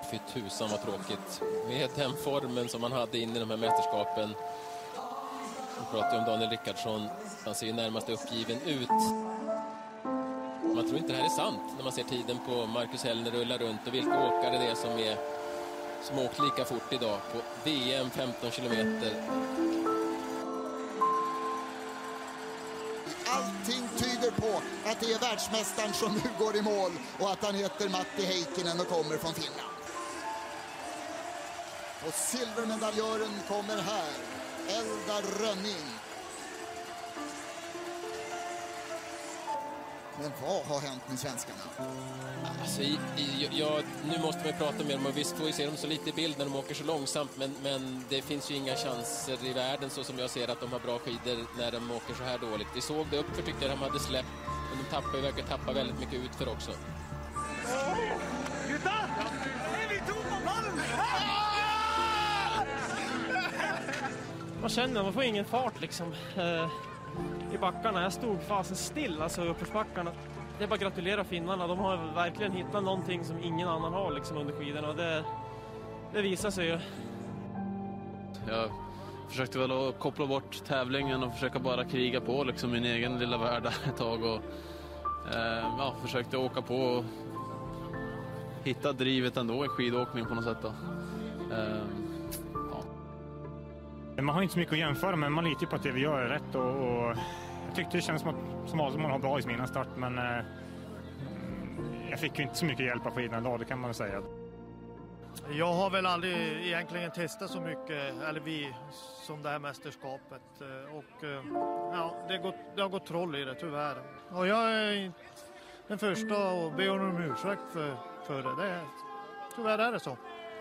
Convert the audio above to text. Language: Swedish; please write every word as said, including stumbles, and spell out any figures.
Fy tusan vad tråkigt. Med den formen som man hade in i de här mästerskapen. Vi pratar om Daniel Rickardsson. Han ser ju närmast uppgiven ut. Man tror inte det här är sant när man ser tiden på Marcus Hellner rulla runt. Och vilka åkare det är som är som åkt lika fort idag på V M femton kilometer. Allting tyder på att det är världsmästaren som nu går i mål och att han heter Matti Heikkinen och kommer från Finland. Och silvermedaljören kommer här, Eldar Rönning. Men vad har hänt med svenskarna? Alltså, i, i, ja, nu måste man prata med dem och visst får vi se dem så lite i bild när de åker så långsamt, men, men det finns ju inga chanser i världen så som jag ser att de har bra skidor när de åker så här dåligt. Vi såg det upp för tyckte de hade släppt, men de tappar ju verkar tappa väldigt mycket ut för också. Man känner, man får ingen fart liksom eh, i backarna. Jag stod fasen still, alltså uppförsbackarna. Det är bara att gratulera finnarna. De har verkligen hittat någonting som ingen annan har liksom under skidorna. Det, det visar sig ju. Jag försökte väl att koppla bort tävlingen och försöka bara kriga på liksom min egen lilla värld ett tag. Och eh, ja, försökte åka på och hitta drivet ändå i skidåkning på något sätt då. Eh, Man har inte så mycket att jämföra, men man litar på att det vi gör är rätt. Och, och jag tyckte det känns som att som man har bra i sin start, men eh, jag fick ju inte så mycket hjälp av skidorna idag, det kan man säga. Jag har väl aldrig egentligen testat så mycket, eller vi, som det här mästerskapet. Och ja, det, gått, det har gått troll i det, tyvärr. Och jag är den första att be om ursäkt för, för det. det. Tyvärr är det så.